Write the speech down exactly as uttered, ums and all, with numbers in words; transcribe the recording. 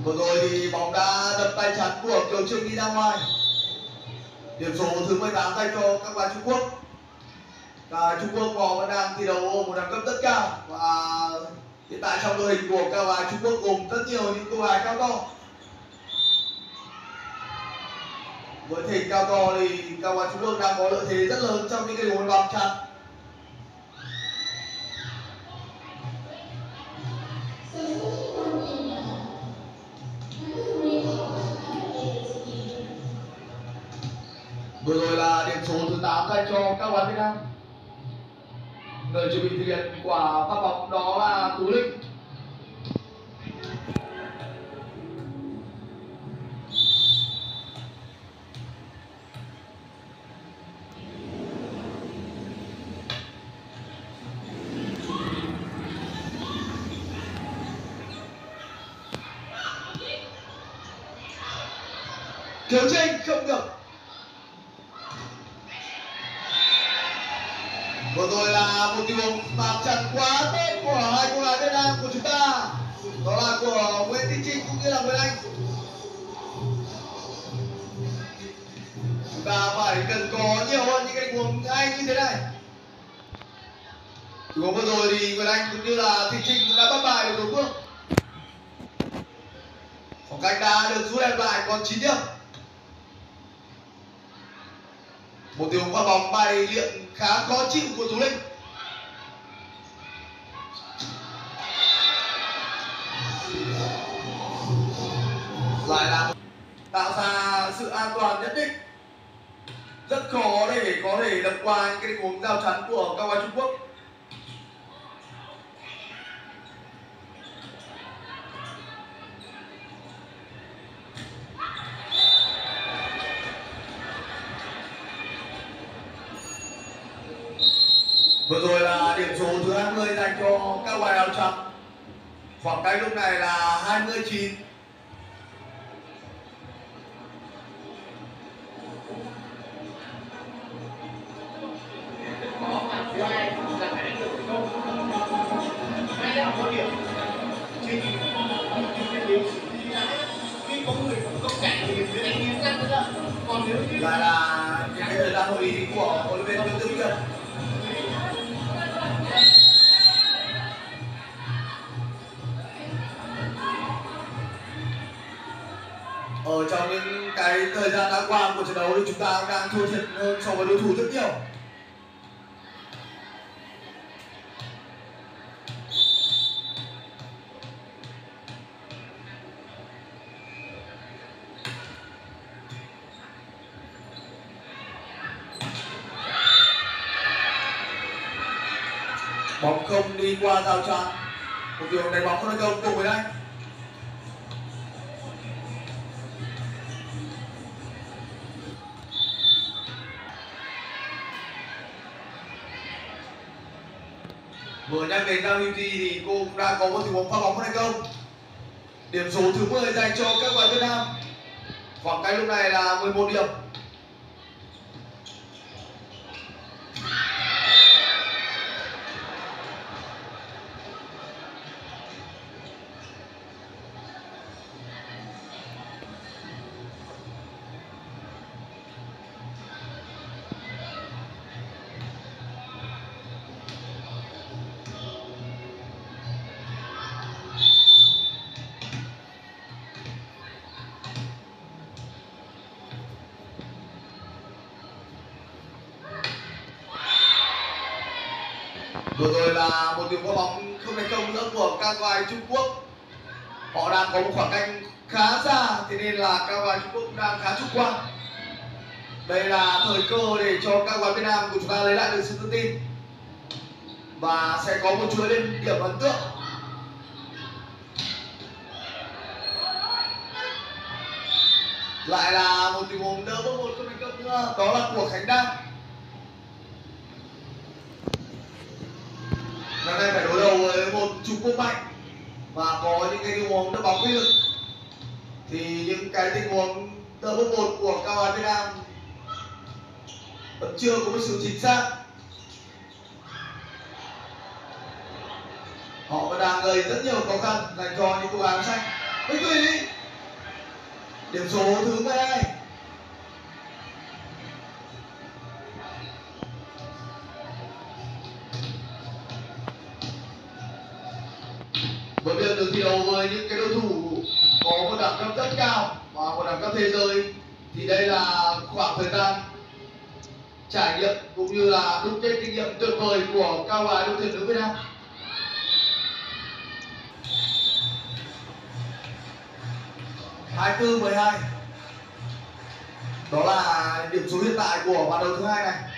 Vừa rồi thì bóng đã đập tay chắn của Kiều Trinh đi ra ngoài. Điểm số thứ mười tám dành cho các bạn Trung Quốc. Và Trung Quốc họ vẫn đang thi đấu ở một đẳng cấp rất cao, và hiện tại trong đội hình của các bạn Trung Quốc gồm rất nhiều những cô gái cao to. Với thể cao to thì các bạn Trung Quốc đang có lợi thế rất lớn trong những cái đường bóng chắn. Vừa rồi là điểm số thứ tám dành cho các bạn Việt Nam. Người chuẩn bị thực hiện quả phát bóng đó là Tú Linh. Kiều Trinh không được. Vừa rồi là một tình huống phạt chặt quá tốt của hai cô gái Việt Nam của chúng ta, đó là của Nguyễn Thị Trinh cũng như là Nguyễn Anh. Chúng ta phải cần có nhiều hơn những cái tình huống hay như thế này. Tình huống vừa rồi thì Nguyễn Anh cũng như là Thị Trinh cũng đã bắt bài được đối phương. Khoảng cách đã được rút hẹp lại còn chín điểm. Một tình huống qua bóng bay liệng khá khó chịu của Tú Linh. Lại là tạo ra sự an toàn nhất định. Rất khó để có thể đập qua những cái tình huống giao chắn của các bạn Trung Quốc. Vừa rồi là điểm số thứ hai mươi dành cho các bạn áo trắng. Khoảng cách lúc này là hai mươi chín. Lại là những cái thời gian hội ý của huấn luyện viên Nguyễn Tư Kiệt. Ở trong những cái thời gian đã qua của trận đấu thì chúng ta đang thua thiệt hơn so với đối thủ rất nhiều. Bóng không đi qua rào chắn. Một điều đánh bóng không thành công cùng với anh. Vừa nhắc đến Cao Hữu Thi thì cô cũng đã có một tình huống phá bóng không thành công. Điểm số thứ mười dành cho các bạn Việt Nam. Khoảng cách lúc này là mười một điểm. Vừa rồi là một tiếng quả bóng không thành công nữa của các vai Trung Quốc. Họ đang có một khoảng cách khá xa, thế nên là các vai Trung Quốc đang khá chủ quan. Đây là thời cơ để cho các vai Việt Nam của chúng ta lấy lại được sự tự tin và sẽ có một chuỗi lên điểm ấn tượng. Lại là một tình huống đỡ bước một không thành công nữa, đó là của Khánh Đăng. Năm nay phải đối đầu với một Trung Quốc mạnh và có những cái tình huống đỡ bóng uy lực, thì những cái tình huống đỡ bước một của các bạn Việt Nam vẫn chưa có một sự chính xác. Họ vẫn đang gây rất nhiều khó khăn dành cho những cô gái xanh. Bích Thủy Điểm số thứ mười hai. Với việc được thi đấu với những cái đối thủ có một đẳng cấp rất cao và một đẳng cấp thế giới thì đây là khoảng thời gian trải nghiệm cũng như là đúc kết kinh nghiệm tuyệt vời của cao gái đội tuyển nữ Việt Nam. hai mươi tư mười hai. Đó là điểm số hiện tại của ván đấu thứ hai này.